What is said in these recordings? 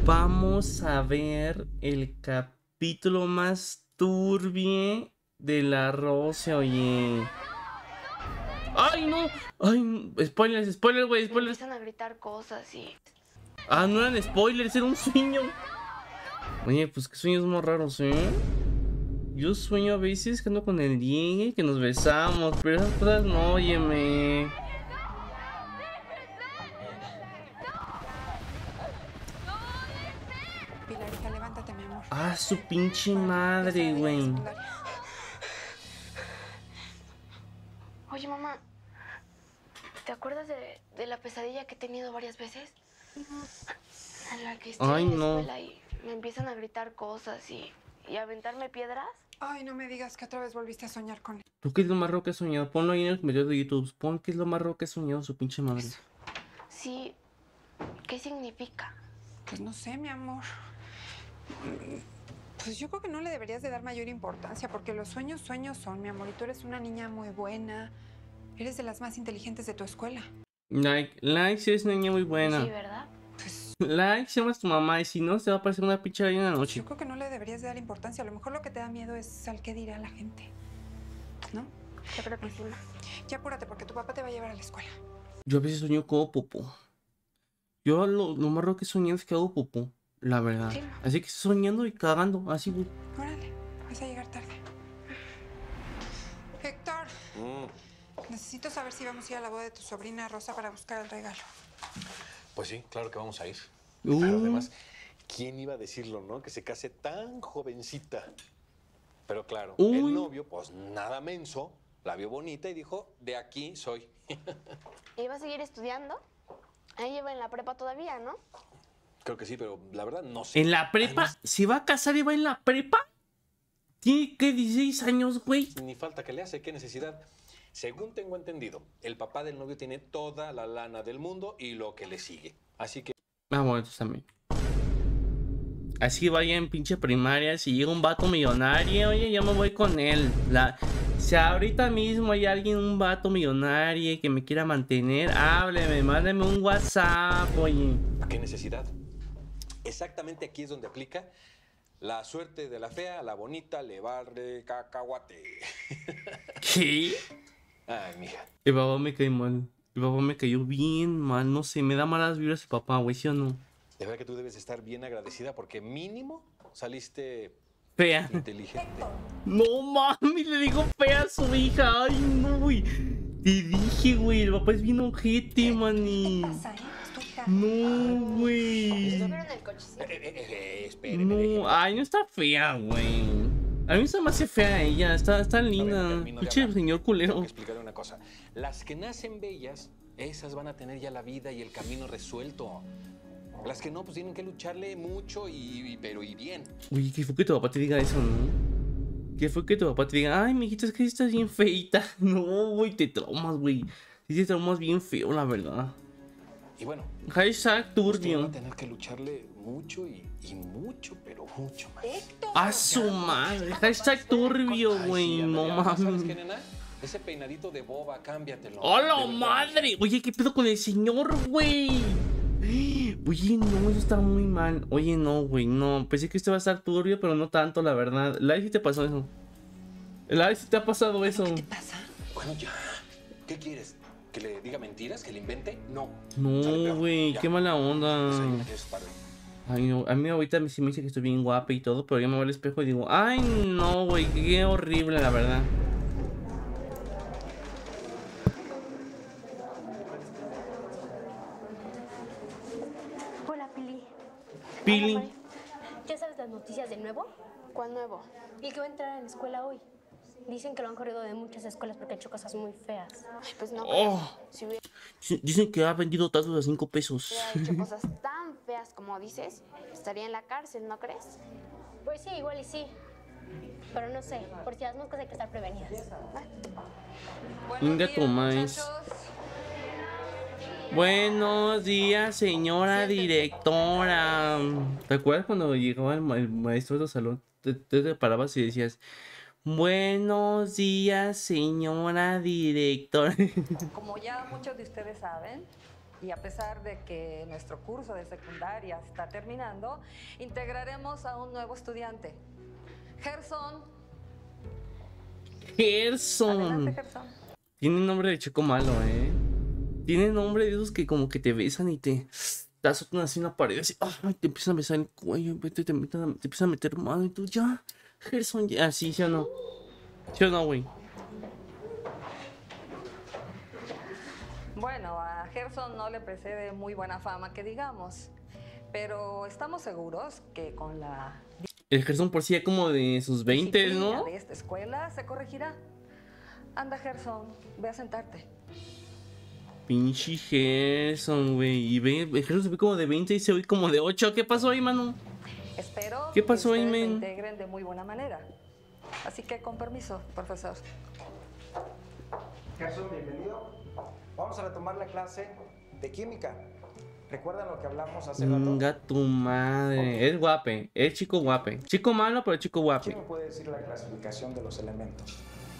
Vamos a ver el capítulo más turbio de La Rosa, oye. ¡Ay, no! ¡Ay! Spoilers, spoilers, güey, spoilers. Empiezan a gritar cosas y... Ah, no eran spoilers, era un sueño. Oye, pues qué sueños más raros, ¿eh? Yo sueño a veces que ando con el Diego, que nos besamos, pero esas cosas no, óyeme. Pilarita, levántate, mi amor. Ah, su pinche madre, güey. Oye, mamá, ¿te acuerdas de la pesadilla que he tenido varias veces? En la que estoy Ay, en la no. escuela y me empiezan a gritar cosas y a aventarme piedras. Ay, no me digas que otra vez volviste a soñar con él. ¿Tú qué es lo más raro que has soñado? Ponlo ahí en el comentario de YouTube. Pon qué es lo más raro que has soñado, su pinche madre. Sí, ¿qué significa? Pues no sé, mi amor. Pues yo creo que no le deberías de dar mayor importancia, porque los sueños son, mi amor. Y tú eres una niña muy buena. Eres de las más inteligentes de tu escuela. Like si eres una niña muy buena. Sí, ¿verdad? Pues Like si amas a tu mamá y si no, se va a aparecer una pinche ahí en la noche. yo creo que no le deberías de dar importancia. A lo mejor lo que te da miedo es al qué dirá la gente, ¿no? Yo creo que sí, ma. Ya apúrate, porque tu papá te va a llevar a la escuela. Yo a veces sueño como popó. Yo lo más raro que soñé es que hago popó, la verdad. Sí. Así que estoy soñando y cagando, así, güey. Órale, vas a llegar tarde. Héctor, necesito saber si vamos a ir a la boda de tu sobrina Rosa para buscar el regalo. Pues sí, claro que vamos a ir. Uh. Pero además, ¿quién iba a decirlo, no? Que se case tan jovencita. Pero claro, el novio, pues nada menso, la vio bonita y dijo, de aquí soy. ¿Y va a seguir estudiando? Ahí lleva en la prepa todavía, ¿no? Creo que sí, pero la verdad no sé. ¿En la prepa? Además, ¿Se va a casar y va en la prepa? ¿Tiene qué, 16 años, güey? ni falta que le hace, qué necesidad. Según tengo entendido, el papá del novio tiene toda la lana del mundo y lo que le sigue. Así que... Ah, bueno, entonces también. Así vaya en pinche primaria, si llega un vato millonario, oye, yo me voy con él. Si ahorita mismo hay alguien, un vato millonario que me quiera mantener, hábleme, mándeme un WhatsApp, oye. ¿Qué necesidad? Exactamente aquí es donde aplica la suerte de la fea, a la bonita le barre cacahuate. ¿Qué? Ay, mija. El papá me cae mal. El papá me cayó bien mal, no sé, me da malas vibras el papá, güey, ¿sí o no? De verdad que tú debes estar bien agradecida porque mínimo saliste Fea. inteligente. No mami, le digo fea a su hija. Ay, no, güey. Te dije, güey, el papá es bien ojete, mani. ¿Qué pasa, Es tu hija. No, güey. ¿Estuvieron en el cochecito? Espéreme, No, ay, no está fea, güey. A mí se me hace fea ella, está linda. Pinche señor Tengo culero. que explicarle una cosa. Las que nacen bellas, esas van a tener ya la vida y el camino resuelto. Las que no, pues tienen que lucharle mucho pero bien. Uy, ¿qué fue que tu papá te diga eso, no? ¿Qué fue que tu papá te diga? Ay, mijita, es que estás bien feita. No, güey, te traumas, güey. Sí te traumas bien feo, la verdad. Y bueno, Hashtag usted turbio. va a tener que lucharle mucho y mucho, pero mucho más. A su madre. Hashtag turbio, Ay, güey. sí, No ándale, ¿sabes mames. qué, nena? Ese peinadito de boba, cámbiatelo. ¡Hola, De verdad. madre! Oye, ¿qué pedo con el señor, güey? Oye, no, eso está muy mal. Oye, no, güey, no. Pensé que esto iba a estar turbio, pero no tanto, la verdad. ¿La si te pasó eso? ¿La si te ha pasado eso? ¿Qué te pasa? Bueno, ya. ¿Qué quieres? ¿Que le diga mentiras? ¿Que le invente? No. Sale No, peor. güey, Ya. qué mala onda. Desayuna, que es tarde. Ay, no, a mí ahorita sí me dice que estoy bien guapa y todo, pero yo me veo al espejo y digo, ay, no, güey, qué horrible, la verdad. Hola, Pili. Pili. Hola, Mari. ¿Ya sabes las noticias del nuevo? ¿Cuál nuevo? Y que va a entrar en la escuela hoy. Dicen que lo han corrido de muchas escuelas porque ha hecho cosas muy feas. Ay, pues no. Oh. Si hubiera Dicen que ha vendido tazos a 5 pesos. hecho cosas tan feas como dices, estaría en la cárcel, ¿no crees? Pues sí, igual y sí. Pero no sé, por si las moscas hay que estar prevenidas. Venga, tomáis. muchachos. Buenos días, señora directora. ¿Te acuerdas cuando llegaba el maestro del salón? Te parabas y decías, buenos días, señora directora. Como ya muchos de ustedes saben, Y a pesar de que nuestro curso de secundaria está terminando, integraremos a un nuevo estudiante. Gerson. Gerson. Adelante, Gerson. Tiene nombre de chico malo, Tiene nombre de esos que como que te besan y te azotan así en la pared, así, ay, te empiezan a besar el cuello, te empiezan a meter mano y tú ya, Gerson, ya, sí, ¿sí o no? ¿Sí o no, güey? Bueno, a Gerson no le precede muy buena fama, que digamos. Pero estamos seguros que con la El Gerson por sí ya como de sus 20, disciplina ¿no? de esta escuela se corregirá. Anda, Gerson, ve a sentarte. Pinche Gerson, güey. Y ve, el Gerson se ve como de 20 y se ve como de 8. ¿Qué pasó ahí, mano? Espero ¿Qué pasó que ahí, ustedes se men? integren de muy buena manera. Así que con permiso, profesor. Gerson, bienvenido. Vamos a retomar la clase de química. ¿Recuerdan lo que hablamos hace rato? Venga tu madre. Es guape. Es chico guape. Chico malo, pero chico guape. ¿Quién me puede decir la clasificación de los elementos?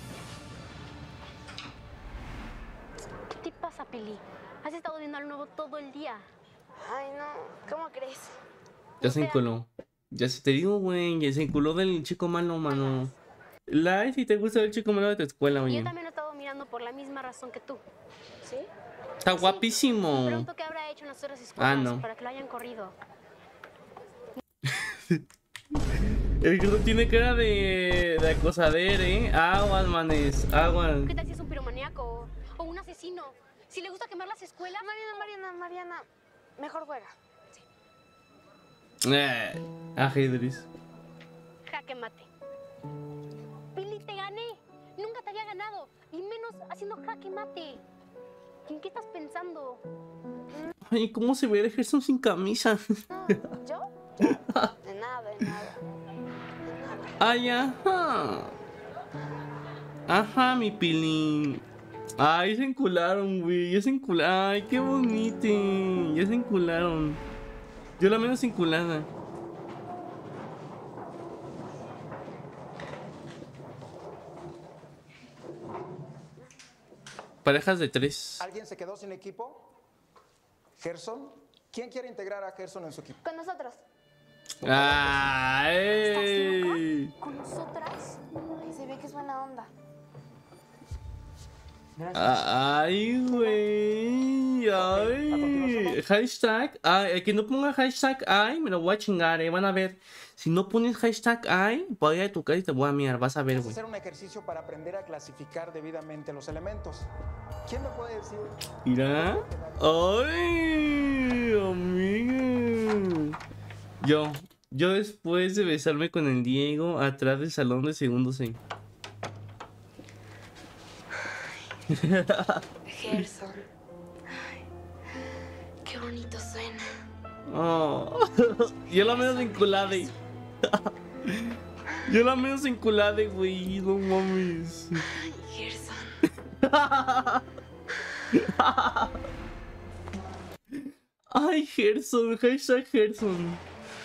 ¿Qué te pasa, Pili? Has estado viendo al nuevo todo el día. Ay, no, ¿cómo crees? Ya se enculó. Ya se te digo, güey. Ya se enculó del chico malo, mano. Like si te gusta el chico malo de tu escuela, Y oye. yo también he estado mirando por la misma razón que tú. ¿Sí? Está guapísimo. Pregunto qué habrá hecho en las otras escuelas no. para que lo hayan corrido. El Gerson tiene cara de acosadero, Aguas, manes. Aguas. ¿Qué tal si es un piromaníaco o un asesino? Si le gusta quemar las escuelas. Mariana, mejor juega. Ajedrez. Jaque mate. Pili, te gané. Nunca te había ganado. Y menos haciendo jaque mate. ¿En qué estás pensando? Ay, ¿cómo se ve el Gerson sin camisa? No, ¿yo? De nada. Ay, ajá. Ajá, mi pilín. Ay, se encularon, güey. Ya se encularon. Ay, qué bonito. Ya se encularon. Yo la menos enculada. Parejas de 3. ¿Alguien se quedó sin equipo? ¿Gerson? ¿Quién quiere integrar a Gerson en su equipo? Con nosotros. Ay. ¿Con nosotras? Ay, se ve que es buena onda. Ay, güey. Ay. Hashtag. Ay, el que no ponga hashtag ay, me lo voy a chingar, Van a ver. Si no pones hashtag ay, voy a ir a tu casa y te voy a mirar. Vas a ver, Vamos a güey. hacer un ejercicio para aprender a clasificar debidamente los elementos. ¿Quién me puede decir? Mira. Ay, amiga. Yo después de besarme con el Diego atrás del salón de segundo C. Gerson. Ay, qué bonito suena. Oh. Yo la menos enculada. Yo la menos enculada, güey. No mames. Ay, Gerson. Ay, Gerson. Hashtag Gerson.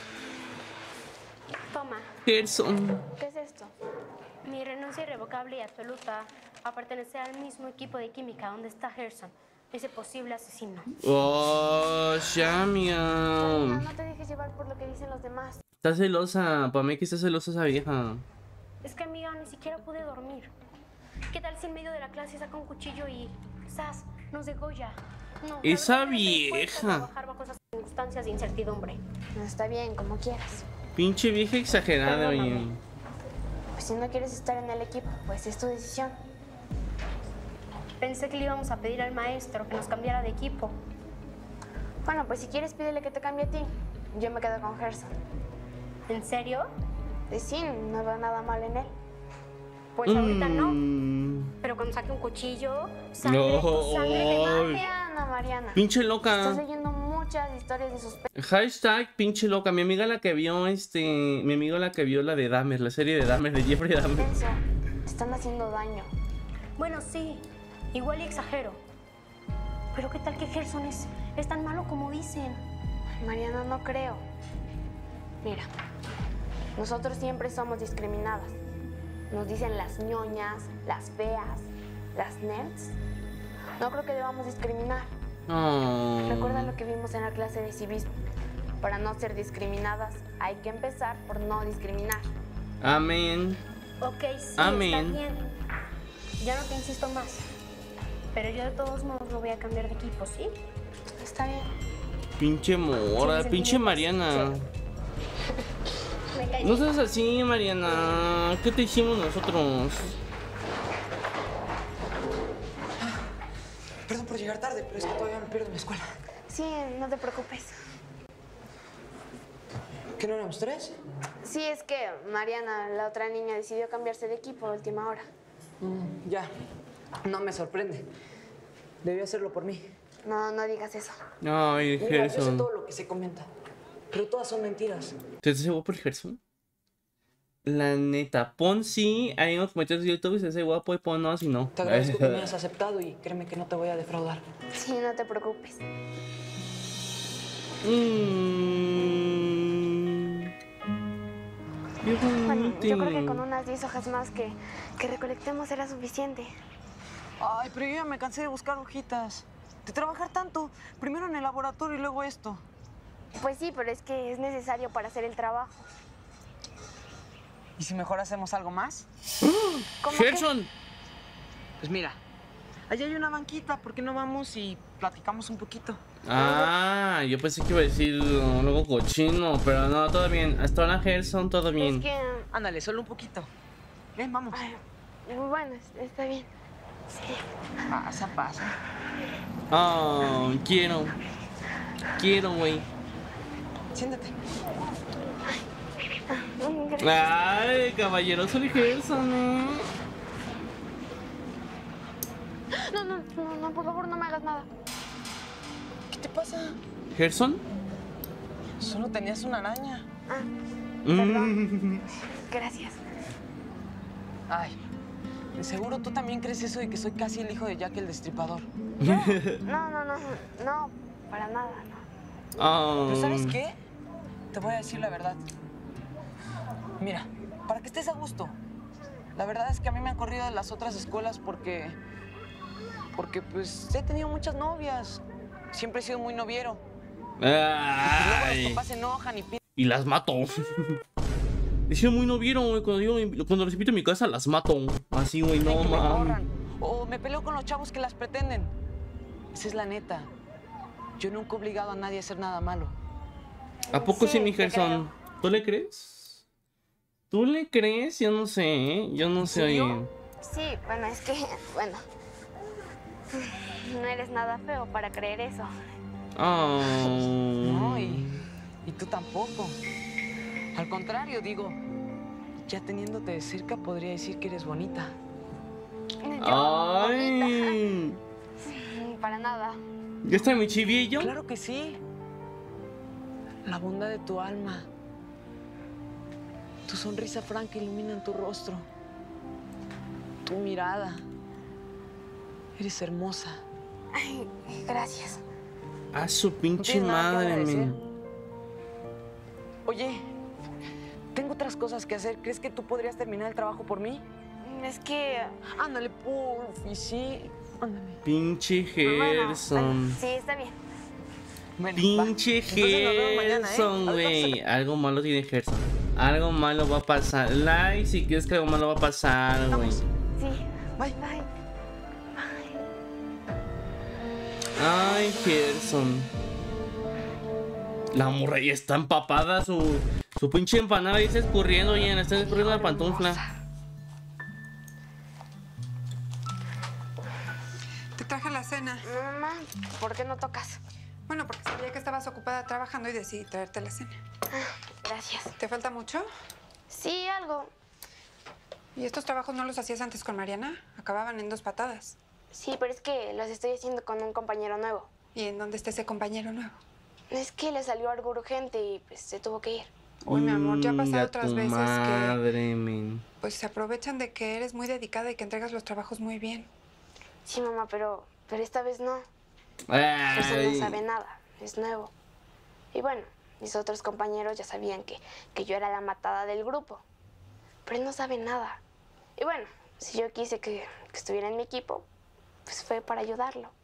Toma. Gerson. ¿Qué es esto? Mi renuncia irrevocable y absoluta a pertenecer al mismo equipo de química donde está Gerson, ese posible asesino. Oh, Shamia. No te dejes llevar por lo que dicen los demás. Está celosa. Para mí que está celosa esa vieja. Es que, amiga, ni siquiera pude dormir. ¿Qué tal si en medio de la clase saca un cuchillo y ¡zas! Nos degolla? No, Esa la verdad es que no puedo vieja. trabajar bajo esas circunstancias de incertidumbre. No, está bien, como quieras. Pinche vieja exagerada, oye. Perdóname. Pues si no quieres estar en el equipo, pues es tu decisión. Pensé que le íbamos a pedir al maestro que nos cambiara de equipo. Bueno, pues si quieres pídele que te cambie a ti. Yo me quedo con Gerson. ¿En serio? Sí, no veo nada mal en él. Pues ahorita no. Mm. Pero cuando saque un cuchillo, sangre, No. tu sangre me mate. Mariana. Pinche Estás loca. leyendo muchas historias de suspenso. Hashtag pinche loca. Mi amiga la que vio mi amiga la que vio la de Dahmer, la serie de Dahmer, de Jeffrey Dahmer. Te están haciendo daño. Bueno, sí, igual y exagero. Pero ¿qué tal que Gerson es tan malo como dicen? Mariana, no creo. Mira, nosotros siempre somos discriminadas. Nos dicen las ñoñas, las feas, las nerds. No creo que debamos discriminar. Recuerda lo que vimos en la clase de civismo. Para no ser discriminadas, hay que empezar por no discriminar. Amén. Ok, sí, Amén. está bien. Ya no te insisto más. Pero yo de todos modos no voy a cambiar de equipo, ¿sí? Está bien. Pinche mora, pinche Mariana. Me cae No bien. seas así, Mariana. ¿Qué te hicimos nosotros? Perdón por llegar tarde, pero es que todavía me pierdo mi escuela. Sí, no te preocupes. ¿Qué no éramos tres? Sí, es que Mariana, la otra niña, decidió cambiarse de equipo a última hora. Ya. No me sorprende. Debió hacerlo por mí. No, no digas eso. Ay, Mira, yo sé Gerson. todo lo que se comenta, pero todas son mentiras. ¿Te cebó por Gerson? La neta, pon sí ahí en los comentarios de YouTube si ese guapo y pon no, si no. Te agradezco que me hayas aceptado y créeme que no te voy a defraudar. Sí, no te preocupes. Bueno, yo creo que con unas 10 hojas más que recolectemos será suficiente. Ay, pero yo ya me cansé de buscar hojitas. De trabajar tanto. Primero en el laboratorio y luego esto. Pues sí, pero es que es necesario para hacer el trabajo. ¿Y si mejor hacemos algo más? ¿Cómo que? Gerson. Pues mira, allá hay una banquita. ¿Por qué no vamos y platicamos un poquito? Ah, yo pensé que iba a decir algo cochino, pero no, todo bien. Hasta ahora, Gerson, todo bien. Es que... Ándale, solo un poquito. Ven, vamos. ay, bueno, está bien. Sí. Pasa. Oh, quiero, güey. Siéntate. Gracias. Ay, caballeroso el Gerson, No, por favor, no me hagas nada. ¿Qué te pasa? ¿Gerson? Solo tenías una araña. Ah, perdón. Gracias. Ay, de seguro tú también crees eso de que soy casi el hijo de Jack el Destripador. ¿Yo? No, para nada, no. Oh. ¿Pero sabes qué? Te voy a decir la verdad. Mira, para que estés a gusto. La verdad es que a mí me han corrido de las otras escuelas porque pues he tenido muchas novias. Siempre he sido muy noviero. Y luego los Ay. papás se enojan y piden. Y las mato. Decía muy no vieron, güey. Cuando los invito a mi casa, las mato. Así, güey, no que me mames. corran. O me peleo con los chavos que las pretenden. Esa es la neta. Yo nunca he obligado a nadie a hacer nada malo. ¿A poco sí, Sí, mi te Gerson? ¿Tú le crees? ¿Tú le crees? Yo no sé, ¿eh? Yo no sé, serio? oye. Sí, bueno, es que, bueno. No eres nada feo para creer eso. Oh. No, y tú tampoco. Al contrario, digo, ya teniéndote de cerca podría decir que eres bonita. Yo, Ay. bonita. Para nada. ¿Ya está mi chivillo? Claro que sí. La bondad de tu alma. Tu sonrisa franca ilumina en tu rostro. Tu mirada. Eres hermosa. Ay, gracias. A su No pinche tienes nada que madre, agradecer. men. Oye, tengo otras cosas que hacer. ¿Crees que tú podrías terminar el trabajo por mí? Es que... Ándale, porfi, sí. Ándale. Pinche Gerson. Sí, está bien. Bueno, Pinche va. Entonces nos vemos mañana, ¿eh? Gerson, güey. Algo malo tiene Gerson. Algo malo va a pasar. Like si quieres que algo malo va a pasar, güey. Sí. Bye. Bye. Ay, Gerson. La morra ya está empapada. Su pinche empanada ahí está escurriendo, oye. Le está escurriendo la pantufla. Te traje la cena. Mamá, ¿por qué no tocas? Bueno, porque sabía que estabas ocupada trabajando y decidí traerte la cena. Gracias. ¿Te falta mucho? Sí, algo. ¿Y estos trabajos no los hacías antes con Mariana? Acababan en 2 patadas. Sí, pero es que los estoy haciendo con un compañero nuevo. ¿Y en dónde está ese compañero nuevo? Es que le salió algo urgente y pues se tuvo que ir. Uy, mi amor, ya ha pasado Inga otras tu veces que madre, men. pues se aprovechan de que eres muy dedicada y que entregas los trabajos muy bien. Sí, mamá, pero esta vez no. Gerson no Ay. sabe nada, es nuevo. Y bueno, mis otros compañeros ya sabían que yo era la matada del grupo. Pero él no sabe nada. Y bueno, si yo quise que estuviera en mi equipo, pues fue para ayudarlo.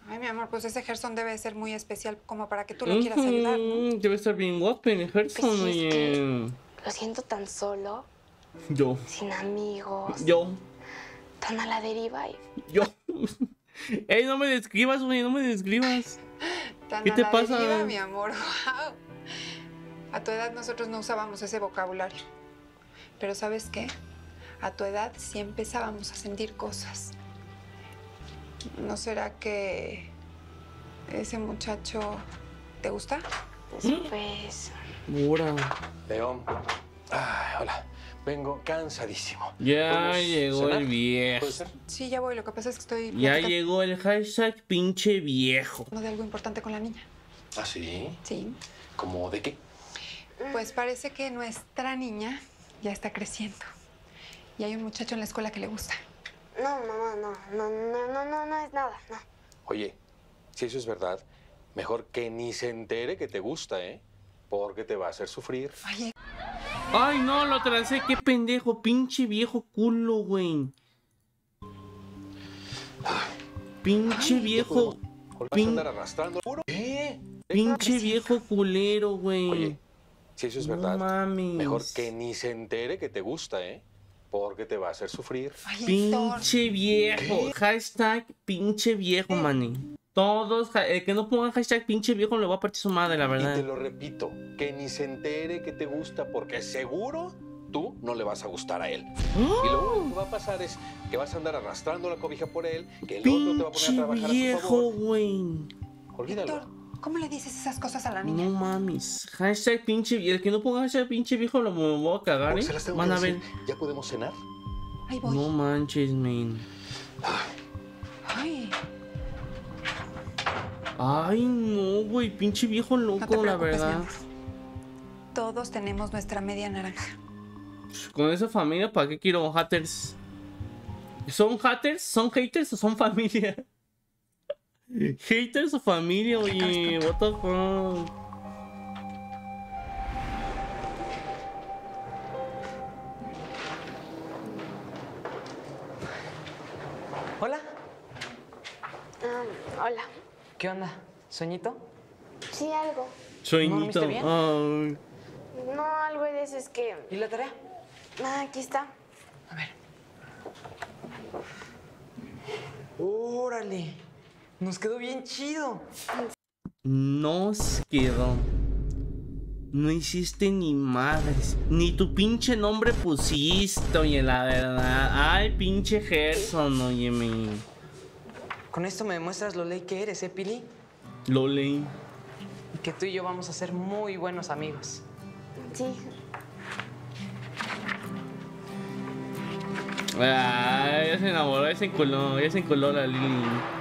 Ay, mi amor, pues ese Gerson debe ser muy especial como para que tú lo quieras ayudar, ¿no? Debe estar bien guapo el Gerson, Pues sí, es que oye. lo siento tan solo, Yo. sin amigos, tan a la deriva. Yo. Ey, no me describas, güey, no me describas. Tan ¿Qué a te la pasa? deriva, mi amor. Wow. A tu edad nosotros no usábamos ese vocabulario. Pero ¿sabes qué? A tu edad sí empezábamos a sentir cosas. ¿No será que ese muchacho te gusta? Pues... Pura. León. Ay, hola. Vengo cansadísimo. Ya ¿Podemos llegó cenar? el viejo. ¿Puede ser? Sí, ya voy. Lo que pasa es que estoy Ya platicando llegó el hashtag pinche viejo. de algo importante con la niña. ¿Ah, sí? Sí. ¿Cómo de qué? Pues parece que nuestra niña ya está creciendo. Y hay un muchacho en la escuela que le gusta. No, mamá, no es nada, no. Oye, si eso es verdad, mejor que ni se entere que te gusta, ¿eh? Porque te va a hacer sufrir. Oye, Ay, no, lo trancé, qué pendejo, pinche viejo culo, güey. Pinche viejo. ¿Vas a andar arrastrando? ¿Qué? Pinche viejo culero, güey. Oye, si eso es verdad, No mames. mejor que ni se entere que te gusta, ¿eh? Porque te va a hacer sufrir. oye, Héctor. Pinche viejo. Hashtag pinche viejo, maní. Todos, el que no ponga hashtag pinche viejo le va a partir su madre, la Y te verdad. lo repito, que ni se entere que te gusta, porque seguro tú no le vas a gustar a él. Y lo único que va a pasar es que vas a andar arrastrando la cobija por él, que el otro te va a poner a Pinche trabajar a su viejo, favor. güey. Olvídalo. Héctor, ¿cómo le dices esas cosas a la niña? No mames. Hashtag pinche viejo. El que no ponga hashtag pinche viejo lo me voy a cagar, Porque ¿eh? se las tengo Van que a ver. decir. ¿Ya podemos cenar? Ahí voy. No manches, man. Ay, Ay, no, güey. Pinche viejo no te loco, la preocupes, mi verdad. amor. Todos tenemos nuestra media naranja. Con esa familia, ¿para qué quiero haters? ¿Son haters? ¿Son haters o son familia? ¿Haters o familia, oye? What the fuck? Hola. Hola. ¿Qué onda? ¿Sueñito? Sí, algo. Sueñito. ¿dormiste bien? Ay. No, algo de eso es que... ¿Y la tarea? Ah, aquí está. A ver. Órale. Nos quedó bien chido. Nos quedó. No hiciste ni madres. Ni tu pinche nombre pusiste, oye, la verdad. Ay, pinche Gerson, óyeme. Con esto me demuestras lo ley que eres, ¿eh, Pili? Lo leí. Y que tú y yo vamos a ser muy buenos amigos. Sí. Ay, ya se enamoró, ya se enculó la Lili.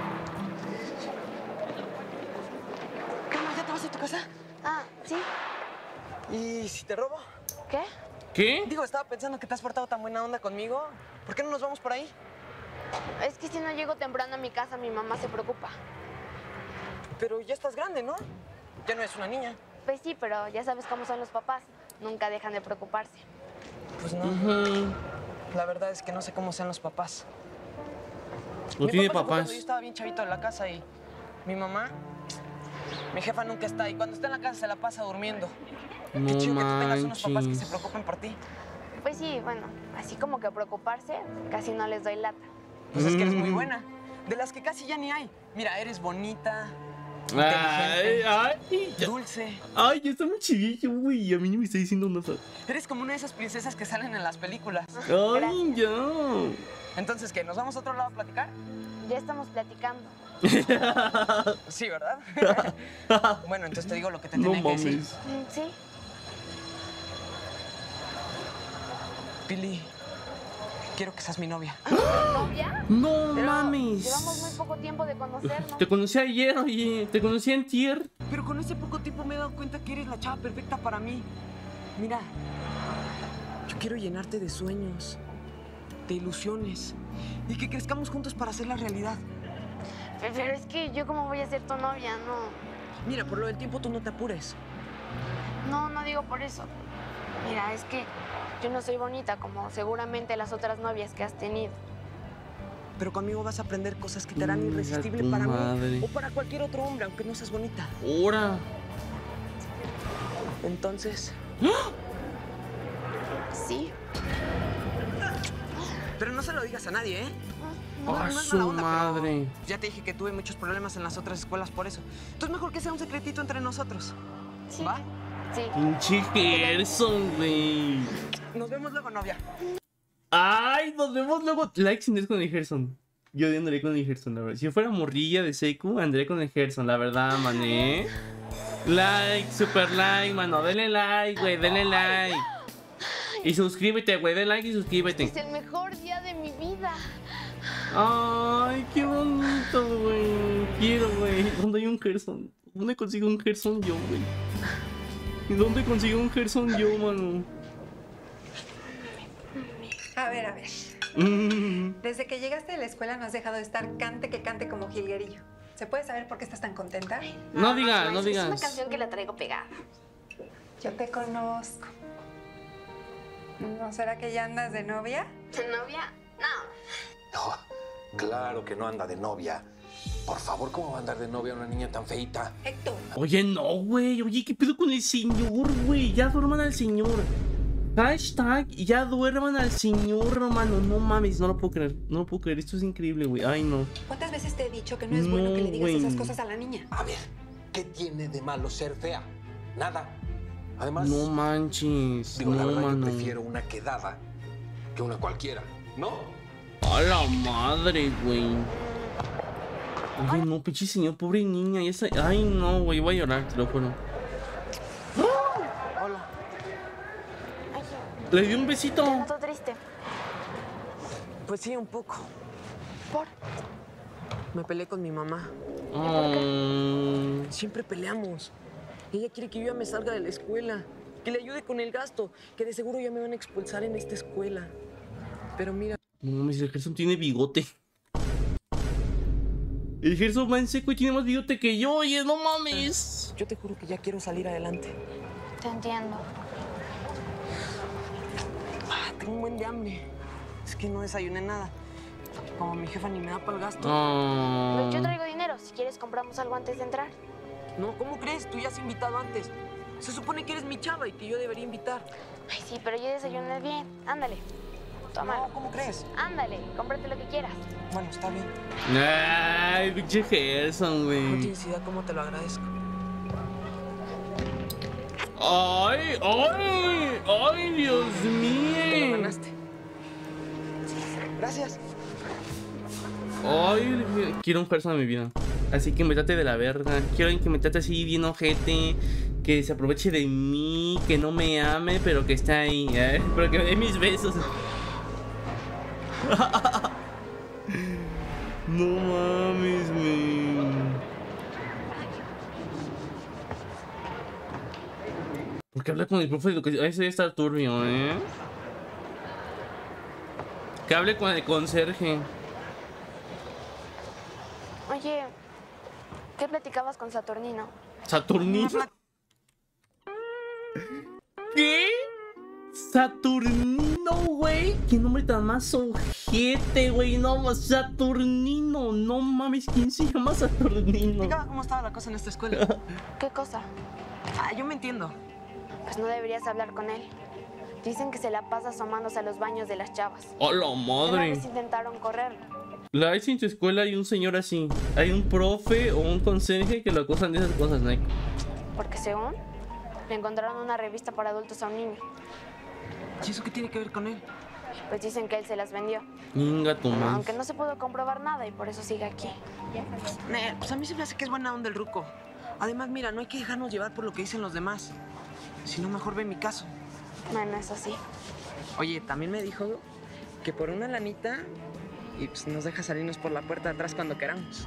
¿Qué onda? ¿Ya te vas a tu casa? Ah, ¿sí? ¿Y si te robo? ¿Qué? ¿Qué? Digo, estaba pensando que te has portado tan buena onda conmigo. ¿Por qué no nos vamos por ahí? Es que si no llego temprano a mi casa, mi mamá se preocupa. Pero ya estás grande, ¿no? Ya no es una niña. Pues sí, pero ya sabes cómo son los papás. Nunca dejan de preocuparse. Pues no. La verdad es que no sé cómo sean los papás. No Mi tiene papá se fue papás. cuando yo estaba bien chavito en la casa y mi mamá, mi jefa nunca está y cuando está en la casa se la pasa durmiendo. Qué No chido que tú tengas unos papás que se manches. preocupen por ti. Pues sí, bueno, así como que preocuparse, casi no les doy lata. Pues es que eres muy buena. De las que casi ya ni hay. Mira, eres bonita, Ay, inteligente, ay, ya. dulce. Ay, ya está muy chivilla, güey. A mí no me está diciendo nada. Eres como una de esas princesas que salen en las películas. Ay, ya. Entonces, ¿qué? ¿Nos vamos a otro lado a platicar? Ya estamos platicando. Sí, ¿verdad? Bueno, entonces te digo lo que te No tenía que decir. mames. Sí. Pili, quiero que seas mi novia. ¿Novia? No Pero mames. llevamos muy poco tiempo de conocernos. Te conocí ayer, oye. Te conocí antier. Pero con ese poco tiempo me he dado cuenta que eres la chava perfecta para mí. Mira, yo quiero llenarte de sueños, de ilusiones y que crezcamos juntos para hacer la realidad. Pero es que yo cómo voy a ser tu novia, no. Mira, por lo del tiempo tú no te apures. No, no digo por eso. Mira, es que yo no soy bonita como seguramente las otras novias que has tenido. Pero conmigo vas a aprender cosas que te harán irresistible tu para madre. mí o para cualquier otro hombre, aunque no seas bonita. ¡Hora! Entonces, Sí. pero no se lo digas a nadie, ¿eh? ¡A es su mala onda, pero madre! ya te dije que tuve muchos problemas en las otras escuelas por eso. Entonces mejor que sea un secretito entre nosotros. Sí. ¿Va? Sí. Pinche Gerson, güey. Nos vemos luego, novia. ¡Ay! Nos vemos luego. Like sin es con el Gerson. Yo andaría con el Gerson, la verdad. Si yo fuera morrilla de secu, andaría con el Gerson, la verdad, mané. Like, super like, mano. Denle like, güey, denle like. Y suscríbete, güey, denle like y suscríbete. Es el mejor día de mi vida. Ay, qué bonito, güey. Quiero, güey. ¿Dónde hay un Gerson? ¿Dónde consigo un Gerson yo, güey? ¿Y dónde consigo un Gerson yo, mano? A ver. Desde que llegaste de la escuela no has dejado de estar cante que cante como jilguerillo. ¿Se puede saber por qué estás tan contenta? No digas, no Es una digas. canción que la traigo pegada. Yo te conozco. ¿No será que ya andas de novia? ¿Novia? No. No, claro que no anda de novia. Por favor, ¿cómo va a andar de novia una niña tan feita? Héctor. Oye, no, güey. Oye, ¿qué pedo con el señor, güey? Ya duerman al señor. Hashtag, ya duerman al señor, hermano. No mames, no lo puedo creer. No lo puedo creer. Esto es increíble, güey. Ay, no. ¿Cuántas veces te he dicho que no es bueno que le digas güey. esas cosas a la niña? A ver, ¿qué tiene de malo ser fea? Nada. Además, No manches. digo, la No, verdad, yo mano. prefiero una quedada que una cualquiera, ¿no? A la madre, güey. Oye, no, pinche señor, pobre niña. Ya está... Ay, no, güey. Voy a llorar, te lo juro. Hola. Le di un ¿Te besito. noto triste? Pues sí, un poco. ¿Por? Me peleé con mi mamá. Ah, Siempre peleamos. Ella quiere que yo ya me salga de la escuela, que le ayude con el gasto, que de seguro ya me van a expulsar en esta escuela. Pero mira, no mames, el Gerson tiene bigote. El Gerson va en seco y tiene más bigote que yo. Oye, no mames. yo te juro que ya quiero salir adelante. Te entiendo. Tengo un buen de hambre. Es que no desayuné nada. Como mi jefa ni me da para el gasto. Ah. Yo traigo dinero. Si quieres, compramos algo antes de entrar. No, ¿cómo crees? Tú ya has invitado antes. Se supone que eres mi chava y que yo debería invitar. Ay, sí, pero yo desayuné bien. Ándale. Toma. No, ¿cómo crees? Ándale, cómprate lo que quieras. Bueno, está bien. Ay, pinche Gerson, No güey. tienes idea cómo te lo agradezco. Ay, ay, ay, Dios Te lo mío. ganaste. Gracias. Ay, quiero un Gerson en mi vida. Así que me trate de la verga. Quiero alguien que me trate así bien ojete. Que se aproveche de mí. Que no me ame, pero que esté ahí. Pero que me dé mis besos. No mames, man. ¿Por qué habla con el profe de educación? Ese debe estar turbio, Que hable con el conserje. Oye, ¿qué platicabas con Saturnino? ¿Saturnino? ¿Qué? Saturnino, güey. Qué nombre tan más ojete, güey. No, Saturnino. No mames, ¿quién se llama Saturnino? Dígame cómo estaba la cosa en esta escuela. ¿Qué cosa? Yo me entiendo. Pues no deberías hablar con él. Dicen que se la pasa asomándose a los baños de las chavas. ¡A la Una madre! vez intentaron correrlo. La vez en tu escuela hay un señor así. Hay un profe o un conserje que lo acusan de esas cosas, Nike. Porque según, le encontraron una revista para adultos a un niño. ¿Y eso qué tiene que ver con él? Pues dicen que él se las vendió. Inga tu madre. Aunque no se pudo comprobar nada y por eso sigue aquí. Pues a mí se me hace que es buena onda el ruco. Además, mira, no hay que dejarnos llevar por lo que dicen los demás. Si no, mejor ve mi caso. Bueno, eso sí. Oye, también me dijo que por una lanita y pues nos deja salirnos por la puerta de atrás cuando queramos.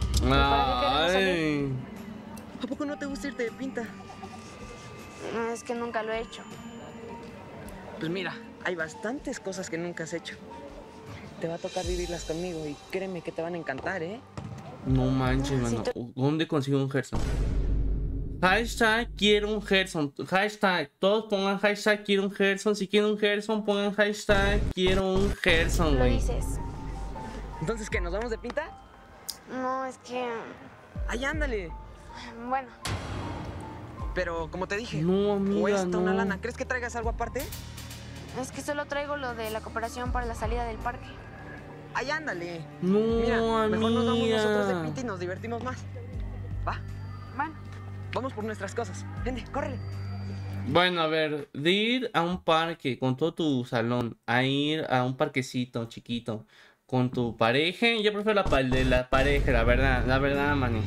Ay. ¿A poco no te gusta irte de pinta? No, es que nunca lo he hecho. Pues mira, hay bastantes cosas que nunca has hecho. Te va a tocar vivirlas conmigo y créeme que te van a encantar, ¿eh? No manches, mano. ¿Dónde consigo un Gerson? Hashtag quiero un Gerson. Hashtag. Todos pongan hashtag quiero un Gerson. Si quieren un Gerson, pongan hashtag quiero un Gerson, Lo güey. dices. Entonces, ¿qué? ¿Nos vamos de pinta? No, es que... ¡Ay, ándale! Bueno, Pero, como te dije, No, amiga, cuesta una no. lana. ¿Crees que traigas algo aparte? es que solo traigo lo de la cooperación para la salida del parque. ¡Ay, ándale! No, Mira, mejor nos vamos nosotros de amiga. pinta y nos divertimos más. ¿Va? Bueno, Vamos por nuestras cosas. Vente, córrele. Bueno, a ver, de ir a un parque con todo tu salón, a ir a un parquecito chiquito con tu pareja, yo prefiero la pareja, la verdad, maní.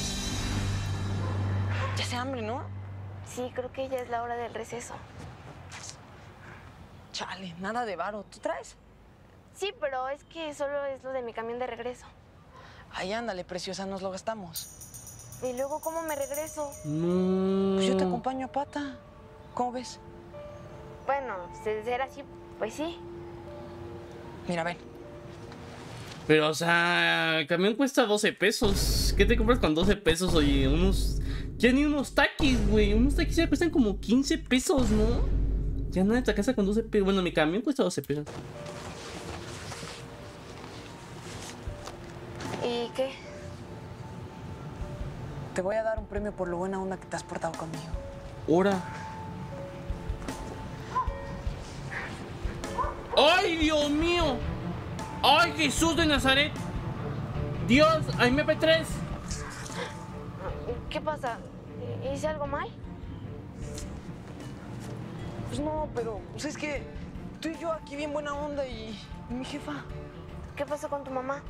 Ya hace hambre, ¿no? sí, creo que ya es la hora del receso. Chale, nada de varo. ¿Tú traes? Sí, pero es que solo es lo de mi camión de regreso. Ay, ándale, preciosa, nos lo gastamos. ¿Y luego cómo me regreso? No. Pues yo te acompaño a pata. ¿Cómo ves? Bueno, de ser así, pues sí. Mira, ven. Pero, o sea, el camión cuesta 12 pesos. ¿Qué te compras con 12 pesos? Oye, ya ni unos taquis, güey. Unos taquis ya cuestan como 15 pesos, ¿no? Ya nada de tu casa con 12 pesos. Bueno, mi camión cuesta 12 pesos. ¿Y qué? Te voy a dar un premio por lo buena onda que te has portado conmigo. Ahora. ¡Ay, Dios mío! ¡Ay, Jesús de Nazaret! ¡Dios! ¡Ay, MP3! ¿Qué pasa? ¿Hice algo mal? Pues no, pero pues es que tú y yo aquí bien buena onda y mi jefa, ¿Qué pasó con tu mamá?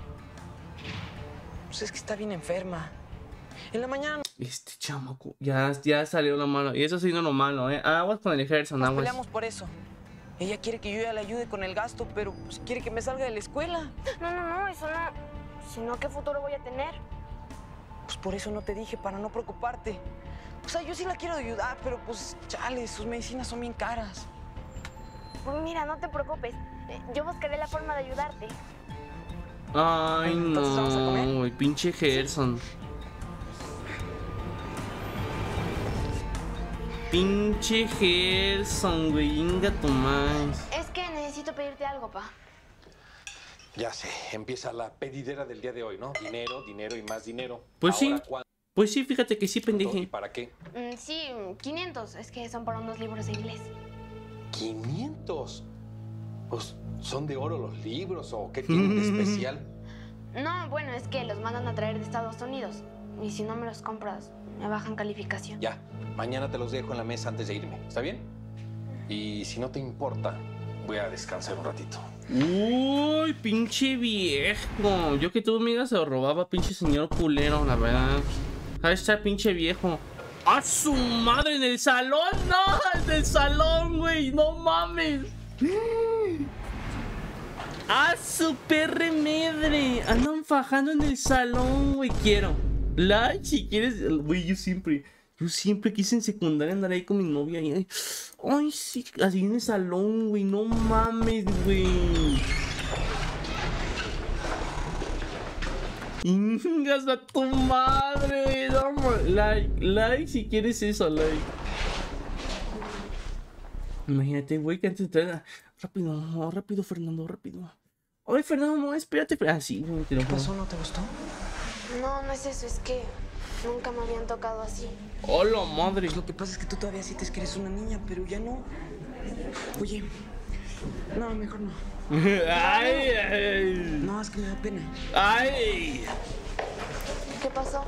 pues es que está bien enferma. En la mañana Este chamaco. Ya salió lo malo. Y eso sí no es lo malo, ¿eh? Aguas con el Gerson, nos aguas. peleamos por eso. Ella quiere que yo ya le ayude con el gasto, pero pues quiere que me salga de la escuela. No, eso no. Si no, ¿qué futuro voy a tener? Pues por eso no te dije, para no preocuparte. O sea, yo sí la quiero ayudar, pero pues, chale, sus medicinas son bien caras. Pues mira, no te preocupes. Yo buscaré la forma de ayudarte. Ay, Entonces, ¿vamos a comer? no, güey, pinche Gerson. Pinche Gerson, güey, inga tu más. Es que necesito pedirte algo, pa. Ya sé, empieza la pedidera del día de hoy, ¿no? Dinero, dinero y más dinero. Pues sí. Ahora, ¿cuánto Pues sí, fíjate que sí, y pendeje. para qué? Sí, 500. Es que son para unos libros de inglés. 500. Pues, ¿son de oro los libros o qué tienen de especial? No, bueno, es que los mandan a traer de Estados Unidos. Y si no me los compras, me bajan calificación. Ya, mañana te los dejo en la mesa antes de irme, ¿está bien? Y si no te importa, voy a descansar un ratito. Uy, pinche viejo. Yo que tú, amiga, se lo robaba, pinche señor culero, la verdad. Ahí está, pinche viejo. ¡A su madre! ¡En el salón! ¡No! ¡En el salón, güey! ¡No mames! ¡A su perre madre! Andan fajando en el salón, güey. Quiero. Like, si quieres. Güey, yo siempre quise en secundaria andar ahí con mi novia. Y, ay, sí, así en el salón, güey. No mames, güey. Ingas a tu madre. No, like si quieres eso, like. Imagínate, güey, que antes de entrar. Rápido, Fernando, rápido. Ay, Fernando, no, espérate. Ah, sí, güey, te lo ¿Qué juro. pasó? ¿No te gustó? No, no es eso, es que nunca me habían tocado así. Hola, madre. Pues lo que pasa es que tú todavía sientes que eres una niña, pero ya no. Oye, no, mejor no. Ay. No, es que me da pena. Ay. ¿Qué pasó?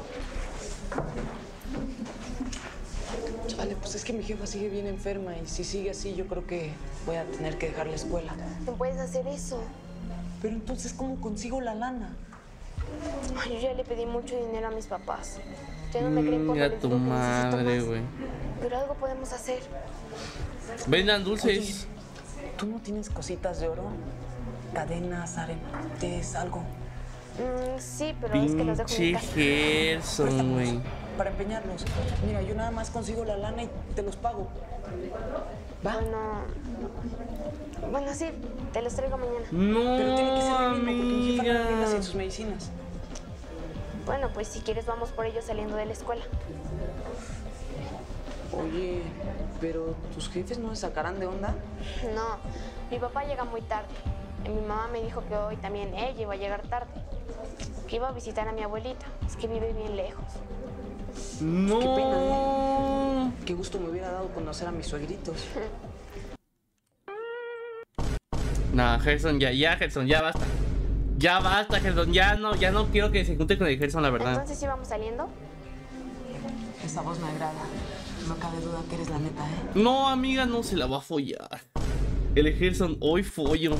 Chale, pues es que mi jefa sigue bien enferma y si sigue así yo creo que voy a tener que dejar la escuela. No puedes hacer eso. Pero entonces, ¿cómo consigo la lana? Ay, yo ya le pedí mucho dinero a mis papás. Ya no me creen cuando Ya les tu digo que necesito madre, más. güey. Pero algo podemos hacer. Vendan dulces. ¿Tú no tienes cositas de oro? Cadenas, aretes, algo. Sí, pero es que los dejo en mi Pinche casa. Gerson, güey. Para empeñarlos. Mira, yo nada más consigo la lana y te los pago. ¿Va? Bueno, sí, te los traigo mañana. Pero tiene que ser No, hoy mismo porque mi jefa no me deja sin amiga. sus medicinas. Bueno, pues si quieres vamos por ellos saliendo de la escuela. Oye, pero ¿tus jefes no se sacarán de onda? No, mi papá llega muy tarde. mi mamá me dijo que hoy también ella iba a llegar tarde. Que iba a visitar a mi abuelita. Es que vive bien lejos. No. Qué pena, ¿eh? Qué gusto me hubiera dado conocer a mis suegritos. No, Gerson, ya, Gerson, ya basta. Ya basta, Gerson, ya no quiero que se junte con el Gerson, la verdad. Entonces íbamos saliendo. Esa voz me agrada. No cabe duda que eres la neta, ¿eh? No, amiga, no se la va a follar. El Gerson, hoy follo.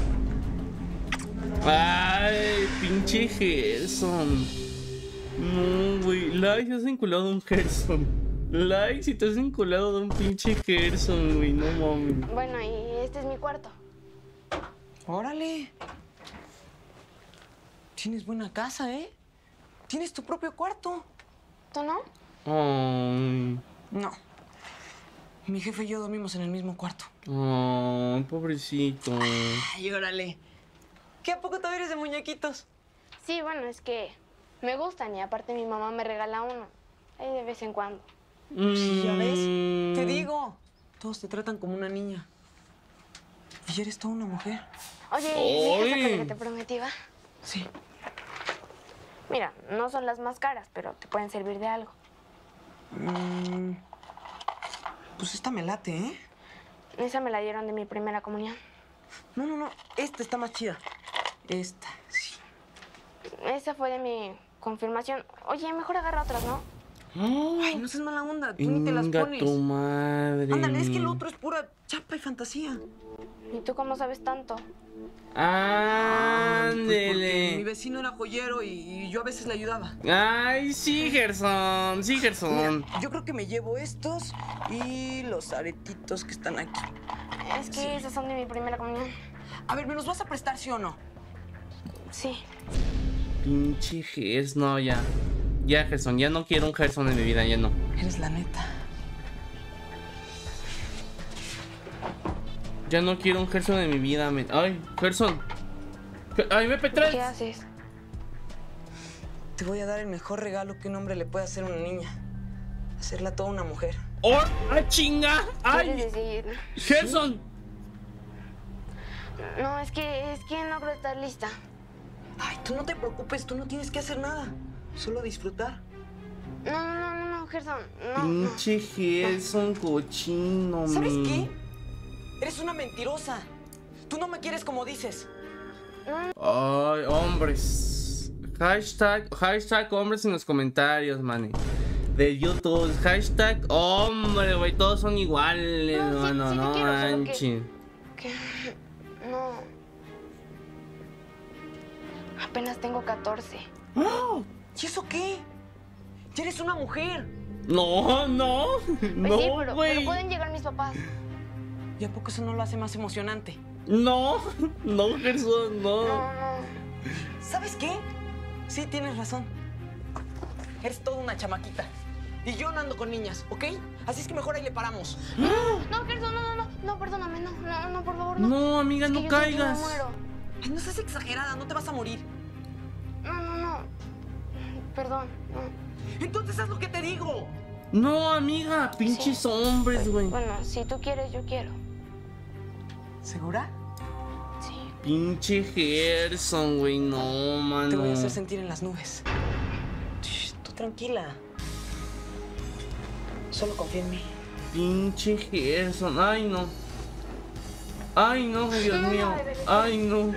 Ay, pinche Gerson. No, güey. Like, estás vinculado a un Gerson. Like, si estás vinculado a un pinche Gerson, güey. No mames. Bueno, y este es mi cuarto. Órale. Tienes buena casa, ¿eh? Tienes tu propio cuarto. ¿Tú no? Ay. No. Mi jefe y yo dormimos en el mismo cuarto. Ay, pobrecito. Ay, órale. ¿Qué a poco todavía eres de muñequitos? Sí, bueno, es que me gustan y aparte mi mamá me regala uno. Ahí de vez en cuando. Sí, ¿ya ves? Te digo. Todos te tratan como una niña. Y eres toda una mujer. Oye, Oy. fíjate lo que te prometí, ¿va? Sí. Mira, no son las más caras, pero te pueden servir de algo. Pues esta me late, ¿eh? Esa me la dieron de mi primera comunión. No. Esta está más chida. Esta, sí. Esa fue de mi confirmación. Oye, mejor agarra otras, ¿no? Ay, no seas mala onda. Tú ni te las Inga pones. tu madre. Ándale, es que el otro es pura chapa y fantasía. ¿Y tú cómo sabes tanto? Pues porque mi Ándele. vecino era joyero y yo a veces le ayudaba. Ay, sí, Gerson. Sí, Gerson. Mira, yo creo que me llevo estos y los aretitos que están aquí. Es que esos son de mi primera comunión. A ver, ¿me los vas a prestar, sí o no? Sí. Pinche Gerson. No, ya. Ya, Gerson. Ya no quiero un Gerson en mi vida, ya no. Eres la neta. Ya no quiero un Gerson en mi vida. Ay, Gerson. Ay, MP3. ¿Qué haces? Te voy a dar el mejor regalo que un hombre le puede hacer a una niña. Hacerla toda una mujer. ¡Oh! ¡Ay, chinga! ¡Ay! ¿Quieres decir? ¡Gerson! No, es que no creo estar lista. Ay, tú no te preocupes, tú no tienes que hacer nada. Solo disfrutar. No, Gerson. No. Pinche Gerson cochino, ¿Sabes mi. qué? Eres una mentirosa. Tú no me quieres como dices. Ay, hombres. Hashtag hombres en los comentarios, man. De YouTube. Hashtag hombre, güey. Todos son iguales, No, sí, mano. sí te No quiero, solo manches. que no. Apenas tengo 14. ¿Y eso qué? Ya eres una mujer. No. Pues sí, No, pero güey. pueden llegar mis papás. ¿Y a poco eso no lo hace más emocionante? No, Gerson, no. No. ¿Sabes qué? Sí, tienes razón. Eres toda una chamaquita. Y yo no ando con niñas, ¿ok? Así es que mejor ahí le paramos. No, Gerson, no, perdóname, no, por favor, no. No, amiga, Es que no yo sé que caigas. me muero. Ay, no seas exagerada, no te vas a morir. No. Perdón, no. Entonces haz lo que te digo. No, amiga, pinches hombres, güey. Bueno, si tú quieres, yo quiero. ¿Segura? Sí. Pinche Gerson, güey, no, mano. Te voy a hacer sentir en las nubes. Shh, tú tranquila. Solo confía en mí. Pinche Gerson, ay no. Ay no, Dios mío. Ay no.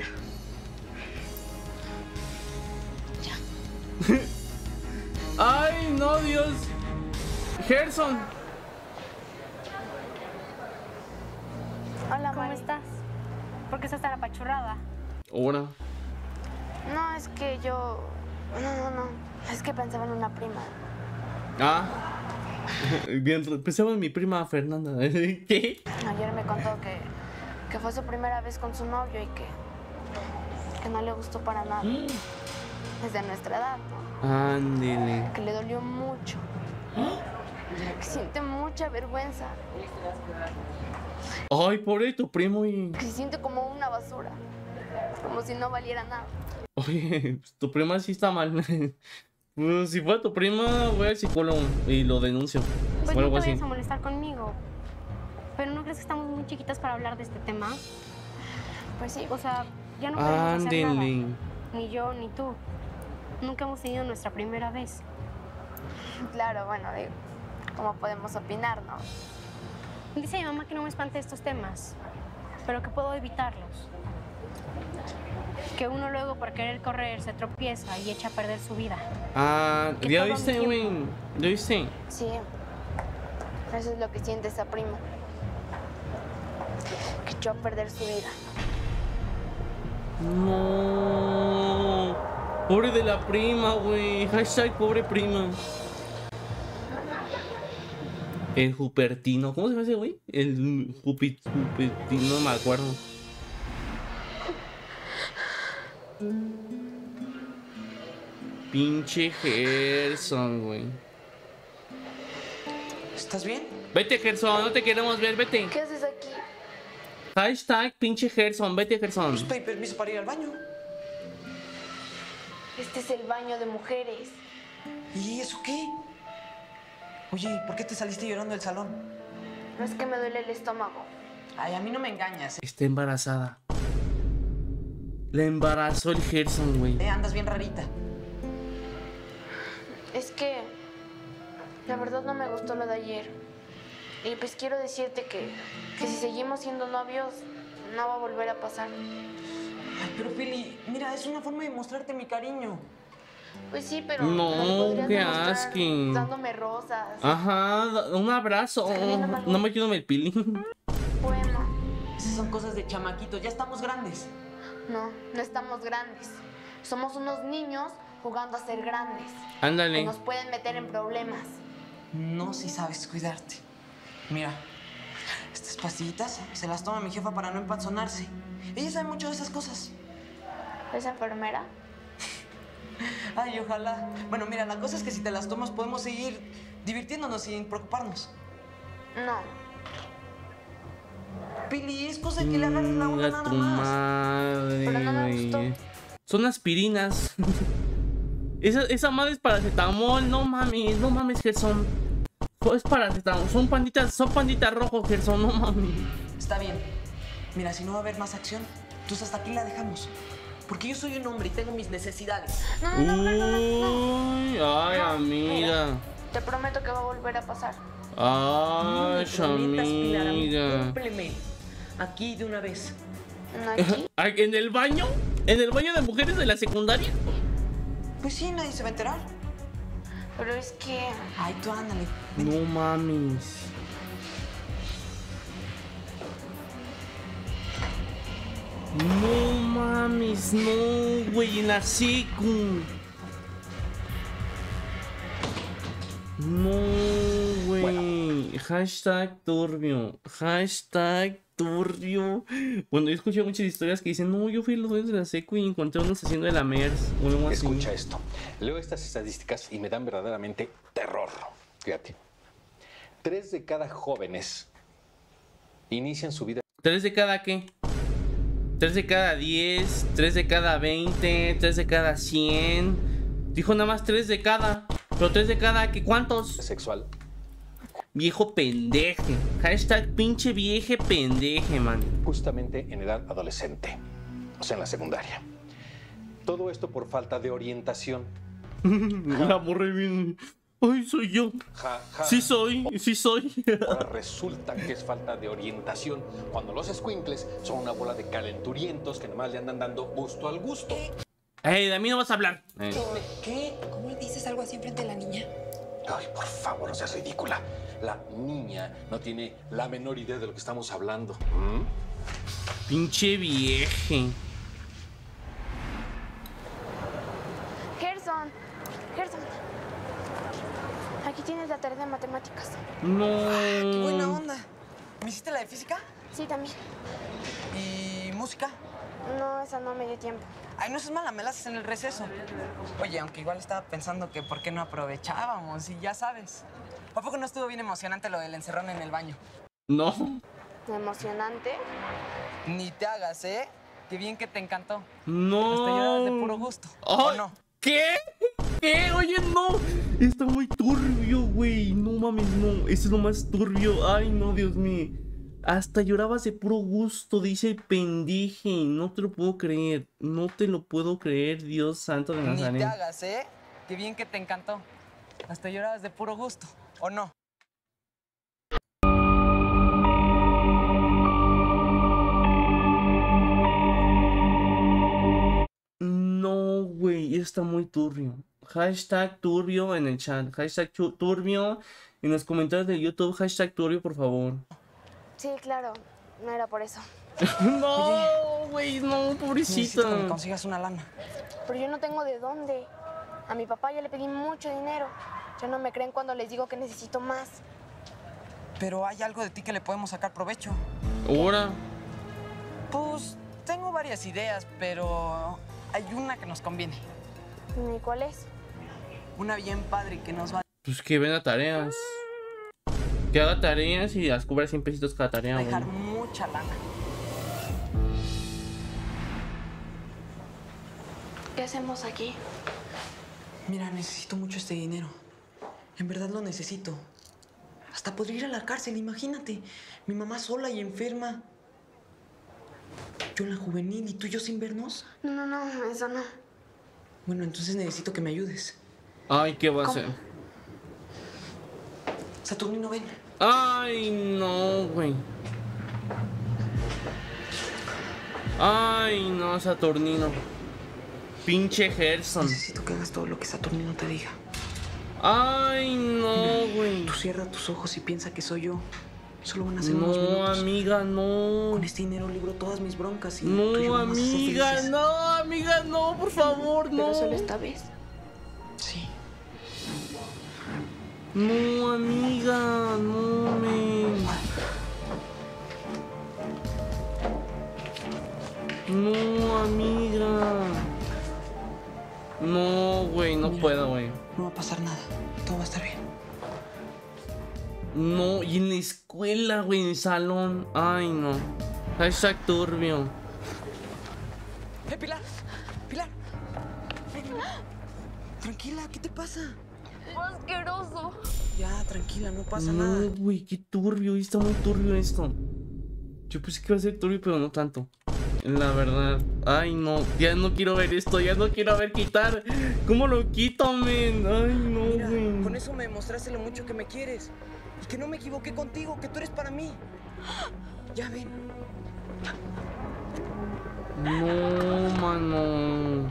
Ay no, Dios. Gerson. Hola, ¿Cómo Mari. estás? ¿Por qué estás tan apachurrada? Ahora. No, es que yo... No. Es que pensaba en una prima. Ah. Bien, pensaba en mi prima Fernanda. ¿Qué? Ayer me contó que fue su primera vez con su novio y que no le gustó para nada. Es de nuestra edad, ¿no? Ándele. Que le dolió mucho. Que siente mucha vergüenza. Ay, pobre tu primo y. Que se siente como una basura. Como si no valiera nada. Oye, pues, tu prima sí está mal. Pues, si fuera tu prima, voy al psicólogo y lo denuncio. Pues O no algo te así. vayas a molestar conmigo. Pero ¿no crees que estamos muy chiquitas para hablar de este tema? Pues sí. O sea, ya no podemos hacer nada. Ándele. Ni yo, ni tú. Nunca hemos tenido nuestra primera vez. Claro, bueno, digo, ¿cómo podemos opinar, no? Dice mi mamá que no me espante estos temas, pero que puedo evitarlos. Que uno luego por querer correr se tropieza y echa a perder su vida. Ah, Que ¿ya todo viste, mi güey? tiempo. ¿Ya viste? Sí. Eso es lo que siente esa prima. Que echó a perder su vida. No. Pobre de la prima, güey. Hashtag pobre prima. El Jupertino. ¿Cómo se llama ese güey? El Jupertino, no me acuerdo. Pinche Gerson, güey. ¿Estás bien? Vete, Gerson, no te queremos ver, vete. ¿Qué haces aquí? Hashtag pinche Gerson, vete, Gerson. Pues pedí permiso para ir al baño. Este es el baño de mujeres. ¿Y eso qué? Oye, ¿por qué te saliste llorando del salón? No es que me duele el estómago. Ay, a mí no me engañas. Está embarazada. La embarazó el Gerson, güey. Andas bien rarita. Es que la verdad no me gustó lo de ayer. Y pues quiero decirte que si seguimos siendo novios, no va a volver a pasar. Ay, pero Pili, mira, es una forma de mostrarte mi cariño. Pues sí, pero No, me lo podrías qué demostrar asqui. dándome rosas, Ajá, un abrazo. Escribiéndome algo. No me quiero el pili. poema. Esas son cosas de chamaquitos, ya estamos grandes. No, no estamos grandes. Somos unos niños jugando a ser grandes. Que Ándale. nos pueden meter en problemas. No, si sabes cuidarte. Mira, estas pastillitas se las toma mi jefa para no empanzonarse. Ella sabe mucho de esas cosas. ¿Es enfermera? Ay, ojalá. Bueno, mira, la cosa es que si te las tomas podemos seguir divirtiéndonos sin preocuparnos. No. Pili, es cosa que le agarres la onda Chinga nada tu más. madre, Pero no me güey. gustó. Son aspirinas. Esa madre es paracetamol. No mames, Gerson. Es paracetamol. Son panditas rojos, Gerson. No mames. Está bien. Mira, si no va a haber más acción, entonces hasta aquí la dejamos. Porque yo soy un hombre y tengo mis necesidades. Uy, ay, No, amiga. Te prometo que va a volver a pasar. Ay, Prometas, Pilar, amiga. cúmpleme. Aquí de una vez. ¿Aquí? ¿En el baño? ¿En el baño de mujeres de la secundaria? Pues sí, nadie se va a enterar. Pero es que... Ay, tú ándale. No mames. No mames, no, güey, en la secu. No, güey. Hashtag turbio. Hashtag turbio. Bueno, yo escuché muchas historias que dicen, no, yo fui a los dueños de la secu y encontré unos haciendo de la MERS o algo así. Escucha esto. Leo estas estadísticas y me dan verdaderamente terror. Fíjate. 3 de cada jóvenes inician su vida. ¿3 de cada qué? 3 de cada 10, 3 de cada 20, 3 de cada 100. Dijo nada más 3 de cada. Pero 3 de cada, ¿qué cuántos? Sexual. Viejo pendeje. Hashtag pinche vieje pendeje, man. Justamente en edad adolescente. O sea, en la secundaria. Todo esto por falta de orientación. La morré bien. Ay, soy yo. Ja, ja. Sí soy. Ahora resulta que es falta de orientación cuando los escuincles son una bola de calenturientos que nomás le andan dando gusto al gusto. Ey, de mí no vas a hablar. ¿Qué? ¿Cómo le dices algo así enfrente de la niña? Ay, por favor, no seas ridícula. La niña no tiene la menor idea de lo que estamos hablando. Pinche vieje. Gerson. Aquí tienes la tarea de matemáticas. No. ¡Qué buena onda! ¿Me hiciste la de física? Sí, también. ¿Y música? No, esa no me dio tiempo. Ay, no seas mala, me la haces en el receso. Oye, aunque igual estaba pensando que por qué no aprovechábamos y ya sabes. ¿A poco no estuvo bien emocionante lo del encerrón en el baño? No. Emocionante. Ni te hagas, ¿eh? Qué bien que te encantó. No. Hasta llorabas de puro gusto. ¿O Ay, no? ¿Qué? ¿Qué? Oye, no. Está muy turbio, güey. No mames, no. Eso es lo más turbio. Ay, no, Dios mío. Hasta llorabas de puro gusto, dice el pendeje. No te lo puedo creer. No te lo puedo creer, Dios santo de Ni Nazaret. te hagas, ¿eh? Qué bien que te encantó. Hasta llorabas de puro gusto, ¿o no? No, güey, está muy turbio. Hashtag turbio en el chat. Hashtag turbio en los comentarios de YouTube. Hashtag turbio, por favor. Sí, claro. No era por eso. No, güey, no, Necesito que me pobrecita. consigas una lana. Pero yo no tengo de dónde. A mi papá ya le pedí mucho dinero. Ya no me creen cuando les digo que necesito más. Pero hay algo de ti que le podemos sacar provecho. Ahora. Pues tengo varias ideas, pero hay una que nos conviene. ¿Y cuál es? Una bien padre que nos va Pues que venda tareas. Que haga tareas y las cubra 100 pesitos cada tarea, a güey. dejar mucha lana. ¿Qué hacemos aquí? Mira, necesito mucho este dinero. En verdad lo necesito. Hasta podría ir a la cárcel, imagínate. Mi mamá sola y enferma. Yo en la juvenil y tú y yo sin vernos. No, eso no. Bueno, entonces necesito que me ayudes. Ay, ¿qué va a ¿Cómo? hacer? Saturnino, ven. Ay, no, güey. Ay, no, Saturnino. Pinche Gerson. Necesito que hagas todo lo que Saturnino te diga. Ay, no, güey. Tú cierra tus ojos y piensa que soy yo. Solo van a ser unos No, minutos. amiga, no. Con este dinero libro todas mis broncas y tú y yo No, vamos a ser amiga, felices. no, amiga, no, por favor, no. Pero solo esta vez. Sí. No, amiga, no, men. No, amiga. No, güey, no Mira. puedo, güey. No va a pasar nada. Todo va a estar bien. No, y en la escuela, güey, en el salón. Ay, no. Hashtag turbio. Pilar! ¡Pilar! Ven. Tranquila, ¿qué te pasa? ¡Asqueroso! Ya, tranquila, no pasa No, nada. güey, qué turbio. Está muy turbio esto. Yo pensé que iba a ser turbio, pero no tanto. La verdad. Ay, no. Ya no quiero ver esto. Ya no quiero ver quitar. ¿Cómo lo quito, men? Ay, no, Mira, güey. con eso me demostraste lo mucho que me quieres. Y que no me equivoqué contigo, que tú eres para mí. Ya ven. No, mano.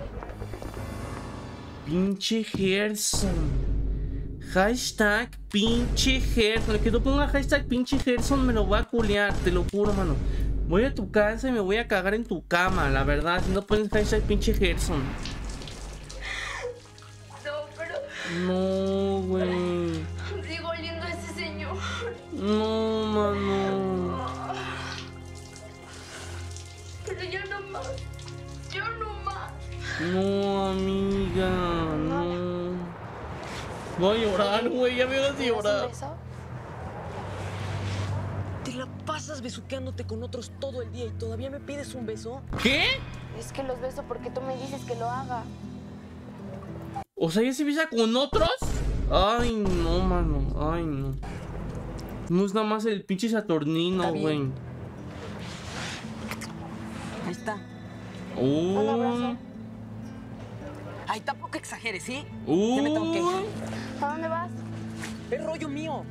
Pinche Gerson. Hashtag pinche Gerson. El que no ponga hashtag pinche Gerson me lo voy a culear. Te lo juro, mano. Voy a tu casa y me voy a cagar en tu cama, la verdad. Si no pones hashtag pinche Gerson. No, pero No, güey. sigo oliendo a ese señor. No, mano. Pero ya no más. Yo no más. No, amiga. No. Voy a llorar, güey. Ya me vas a ¿Me das un llorar. beso? Te la pasas besuqueándote con otros todo el día y todavía me pides un beso. ¿Qué? Es que los beso porque tú me dices que lo haga. O sea, ¿ya se besa con otros? Ay, no, mano. Ay, no. No es nada más el pinche Saturnino, Está güey. bien. Ahí está. Un abrazo. Uy. Ay, tampoco exageres, ¿sí? Ya me tengo que ir. Uy. ¿A dónde vas? Es rollo mío.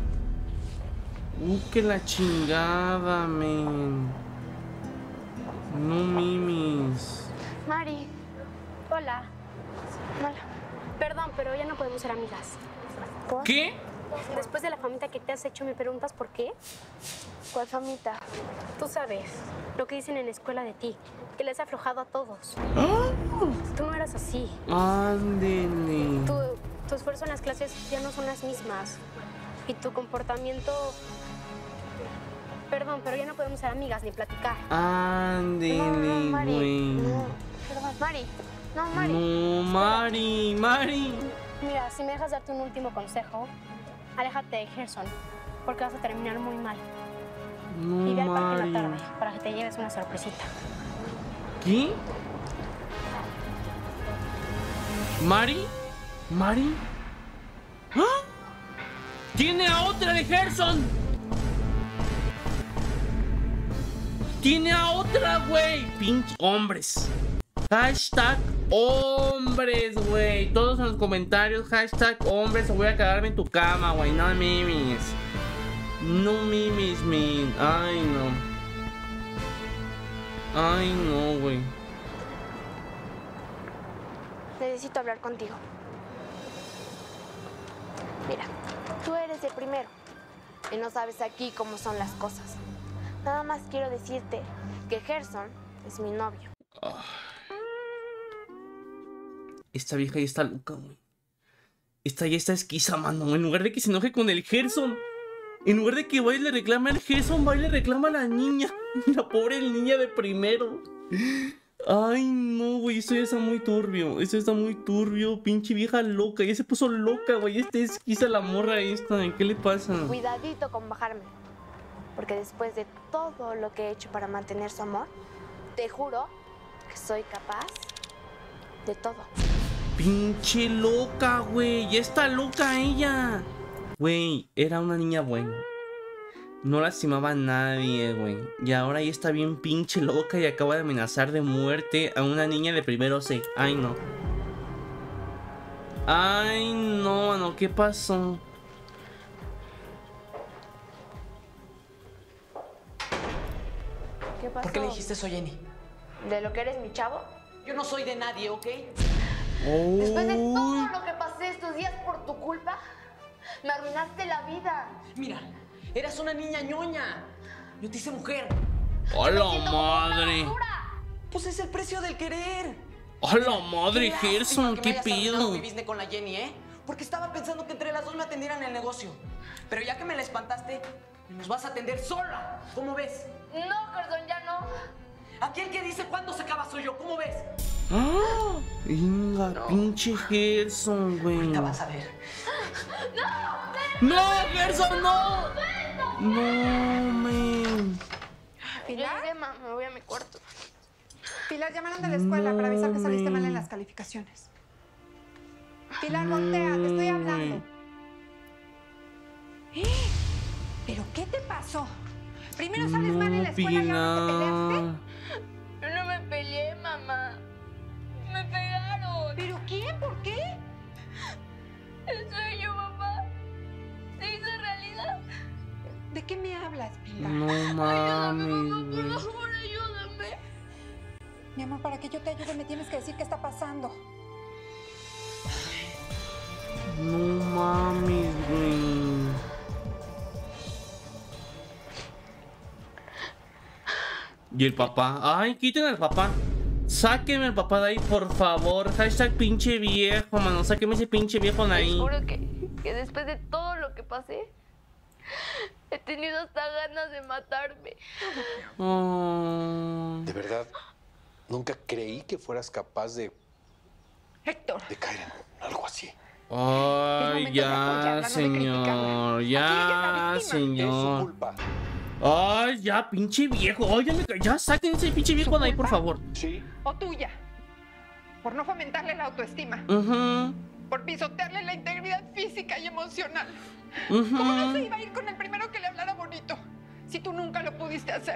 Que la chingada, men. No mimis. Mari. Hola. Hola. Perdón, pero ya no podemos ser amigas. ¿Por? ¿Qué? Después de la famita que te has hecho, ¿me preguntas por qué? ¿Cuál famita? Tú sabes lo que dicen en la escuela de ti, que les has aflojado a todos. ¡Ah! Tú no eras así. Ándele. Tu esfuerzo en las clases ya no son las mismas. Y tu comportamiento... Perdón, pero ya no podemos ser amigas ni platicar. Ándele, No, Mari. güey. No, perdón. Mari. No, Mari. No, Mari, Mari. Mira, si me dejas darte un último consejo, aléjate de Gerson, porque vas a terminar muy mal. No, Y ve al parque Mari. en la tarde, para que te lleves una sorpresita. ¿Qué? ¿Mari? ¿Mari? ¡Ah! ¡Tiene a otra de Gerson! Tiene a otra, güey. Pinche hombres. Hashtag hombres, güey. Todos en los comentarios. Hashtag hombres. O voy a quedarme en tu cama, güey. No mimes. No mimes, man. Ay, no. Ay, no, güey. Necesito hablar contigo. Mira, tú eres el primero y no sabes aquí cómo son las cosas. Nada más quiero decirte que Gerson es mi novio. Esta vieja ya está loca, güey. Esta ya está esquiza, mano. En lugar de que se enoje con el Gerson, en lugar de que vaya y le reclame al Gerson, va y le reclama a la niña. La pobre niña de primero. Ay, no, güey. Esto ya está muy turbio. Esto está muy turbio. Pinche vieja loca. Ya se puso loca, güey. Esta esquiza la morra esta. ¿Qué le pasa? Cuidadito con bajarme. Porque después de todo lo que he hecho para mantener su amor, te juro que soy capaz de todo. Pinche loca, güey. Ya está loca ella. Güey, era una niña buena. No lastimaba a nadie, güey. Y ahora ya está bien pinche loca y acaba de amenazar de muerte a una niña de primero C. Ay, no. Ay, no, mano. ¿Qué pasó? ¿Qué pasó? ¿Por qué le dijiste eso a Jenny? ¿De lo que eres mi chavo? Yo no soy de nadie, ¿ok? Después de todo lo que pasé estos días por tu culpa, me arruinaste la vida. Mira, eras una niña ñoña. Yo te hice mujer. ¡A la madre! Pues es el precio del querer. ¡A la madre, Gerson! ¿Qué pido? Mi business con la Jenny, ¿eh? Porque estaba pensando que entre las dos me atendieran el negocio. Pero ya que me la espantaste, nos vas a atender sola. ¿Cómo ves? No, Gerson, ya no. Aquí el que dice cuándo se acaba soy yo. ¿Cómo ves? ¡Ah! Venga, no. Pinche Gerson, güey. Ahorita vas a ver. ¡No, Gerson, no! No, man. Pilar, me voy a mi cuarto. Pilar, llamaron de la escuela para avisar que saliste mal en las calificaciones. Pilar, voltea, te estoy hablando. ¿Pero qué te pasó? Primero sales mal en la escuela y ahora te peleaste. Yo no me peleé, mamá. Me pegaron. ¿Pero quién? ¿Por qué? El sueño, mamá. ¿Se hizo realidad? ¿De qué me hablas, Pilar? No mames, Ayúdame, por favor, ayúdame. Mi amor, para que yo te ayude me tienes que decir qué está pasando. No mames, güey. Y el papá. Ay, quiten al papá. Sáquenme al papá de ahí, por favor. Hashtag pinche viejo, mano. Sáquenme ese pinche viejo de ahí. Te juro que después de todo lo que pasé, he tenido hasta ganas de matarme. Oh. De verdad, nunca creí que fueras capaz de Héctor. de caer en algo así. Ay, ya, señor. Ya, Es su señor. culpa. Ay, ya, pinche viejo. Ay, ya saquen ese pinche viejo de ahí, por favor. Sí. O tuya. Por no fomentarle la autoestima. Por pisotearle la integridad física y emocional. ¿Cómo no se iba a ir con el primero que le hablara bonito? Si tú nunca lo pudiste hacer.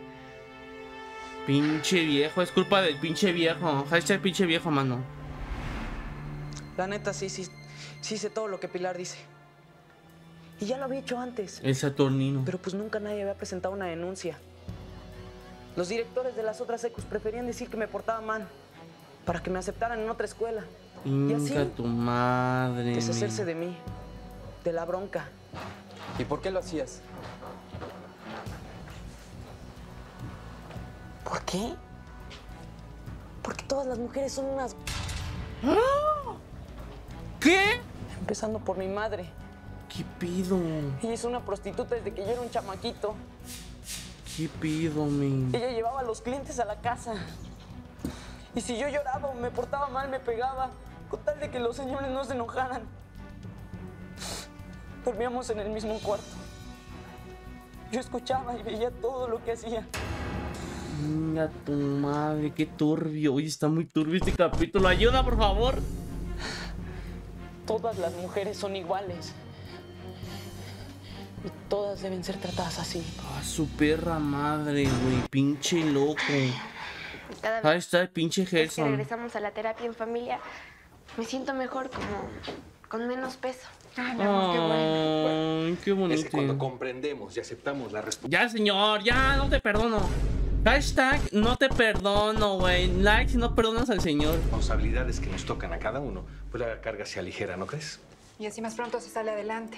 Pinche viejo, es culpa del pinche viejo. Hashtag pinche viejo, mano. La neta, sí sé todo lo que Pilar dice. Y ya lo había hecho antes. El Saturnino. Pero pues nunca nadie había presentado una denuncia. Los directores de las otras secus preferían decir que me portaba mal para que me aceptaran en otra escuela. Y así, tu madre. deshacerse de mí, de la bronca. ¿Y por qué lo hacías? ¿Por qué? Porque todas las mujeres son unas... ¿Qué? Empezando por mi madre. ¿Qué pido? Ella es una prostituta desde que yo era un chamaquito. ¿Qué pido, men? Ella llevaba a los clientes a la casa. Y si yo lloraba o me portaba mal, me pegaba, con tal de que los señores no se enojaran. Dormíamos en el mismo cuarto. Yo escuchaba y veía todo lo que hacía. Venga, tu madre, qué turbio. Oye, está muy turbio este capítulo. Ayuda, por favor. Todas las mujeres son iguales. Y todas deben ser tratadas así. Ah, su perra madre, güey. Pinche loco. Cada Ahí vez está el pinche que Gerson. regresamos a la terapia en familia, me siento mejor, como con menos peso. Ay, mi amor, qué bueno. Ay, qué Es bonito. que cuando comprendemos y aceptamos la responsabilidad. Ya, señor, ya, no te perdono. Hashtag, no te perdono, güey. Like si no perdonas al señor. Responsabilidades que nos tocan a cada uno, pues la carga se aligera, ¿no crees? Y así más pronto se sale adelante.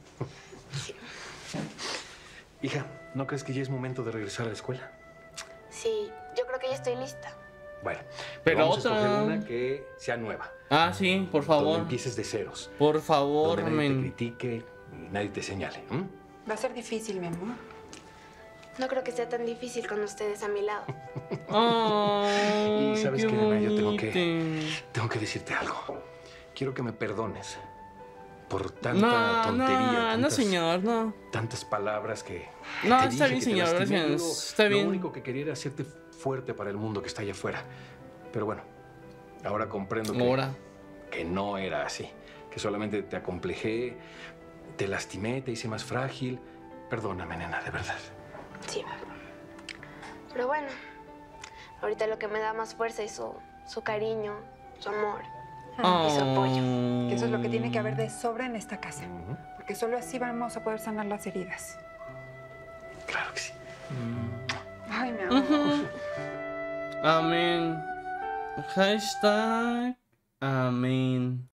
Hija, ¿no crees que ya es momento de regresar a la escuela? Sí, yo creo que ya estoy lista. Bueno, Pero vamos a otra. escoger una que sea nueva. Ah, sí, por Donde favor. empieces de ceros. Por favor, Donde nadie te men. critique y nadie te señale. Va a ser difícil, mi amor. No creo que sea tan difícil con ustedes a mi lado. Ay, Y sabes qué qué, nena, yo bonito. tengo que decirte algo. Quiero que me perdones por tanta No, tontería. no, señor, no. Tantas palabras que No, te está dije, bien, que te señor, lastimé. gracias. Luego, Está bien. Lo único que quería era hacerte fuerte para el mundo que está allá afuera. Pero bueno, ahora comprendo Ahora. que no era así. Que solamente te acomplejé, te lastimé, te hice más frágil. Perdóname, nena, de verdad. Sí. Pero bueno, ahorita lo que me da más fuerza es su cariño, su amor y su apoyo. Que eso es lo que tiene que haber de sobra en esta casa. Porque solo así vamos a poder sanar las heridas. Claro que sí. Ay, mi amor. Amén. Hashtag. Amén.